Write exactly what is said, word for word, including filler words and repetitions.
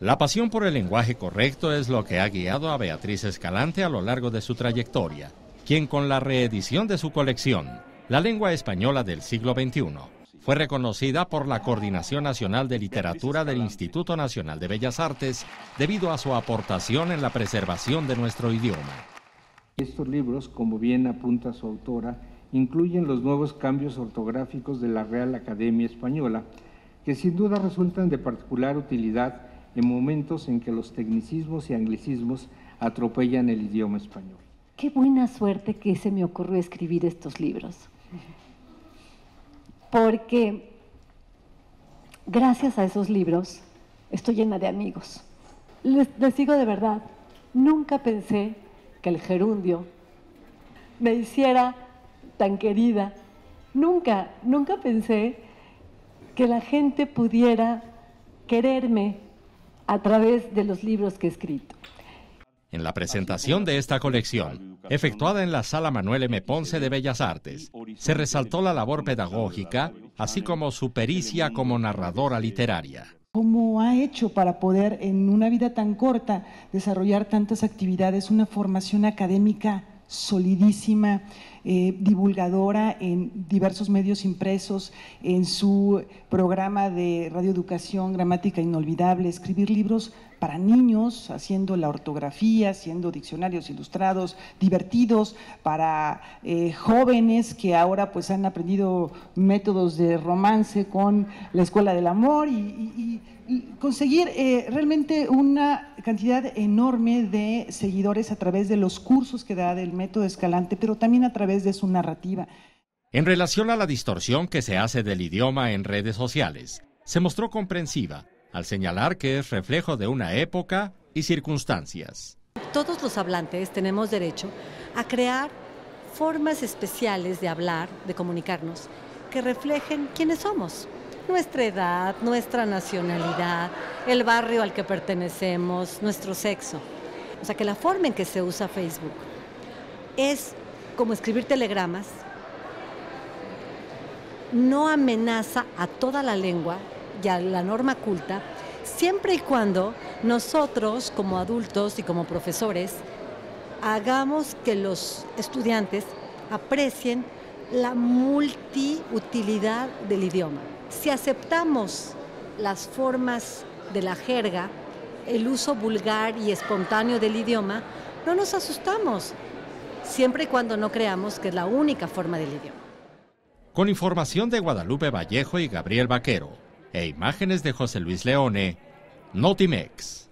La pasión por el lenguaje correcto es lo que ha guiado a Beatriz Escalante a lo largo de su trayectoria, quien con la reedición de su colección, La lengua española del siglo veintiuno, fue reconocida por la Coordinación Nacional de Literatura del Instituto Nacional de Bellas Artes debido a su aportación en la preservación de nuestro idioma. Estos libros, como bien apunta su autora, incluyen los nuevos cambios ortográficos de la Real Academia Española, que sin duda resultan de particular utilidad en momentos en que los tecnicismos y anglicismos atropellan el idioma español. Qué buena suerte que se me ocurrió escribir estos libros, porque gracias a esos libros estoy llena de amigos. Les, les digo de verdad, nunca pensé que el gerundio me hiciera tan querida. Nunca, nunca pensé que la gente pudiera quererme a través de los libros que he escrito. En la presentación de esta colección, efectuada en la Sala Manuel M. Ponce de Bellas Artes, se resaltó la labor pedagógica, así como su pericia como narradora literaria. ¿Cómo ha hecho para poder, en una vida tan corta, desarrollar tantas actividades, una formación académica solidísima, eh, divulgadora en diversos medios impresos, en su programa de radioeducación, Gramática Inolvidable, escribir libros para niños, haciendo la ortografía, haciendo diccionarios ilustrados, divertidos, para eh, jóvenes que ahora pues han aprendido métodos de romance con la Escuela del Amor y, y, y conseguir eh, realmente una cantidad enorme de seguidores a través de los cursos que da del método Escalante, pero también a través de su narrativa. En relación a la distorsión que se hace del idioma en redes sociales, se mostró comprensiva al señalar que es reflejo de una época y circunstancias. Todos los hablantes tenemos derecho a crear formas especiales de hablar, de comunicarnos, que reflejen quiénes somos, nuestra edad, nuestra nacionalidad, el barrio al que pertenecemos, nuestro sexo. O sea, que la forma en que se usa Facebook es como escribir telegramas, no amenaza a toda la lengua y a la norma culta, siempre y cuando nosotros como adultos y como profesores hagamos que los estudiantes aprecien la multiutilidad del idioma. Si aceptamos las formas de la jerga, el uso vulgar y espontáneo del idioma, no nos asustamos, siempre y cuando no creamos que es la única forma del idioma. Con información de Guadalupe Vallejo y Gabriel Vaquero, e imágenes de José Luis Leone, Notimex.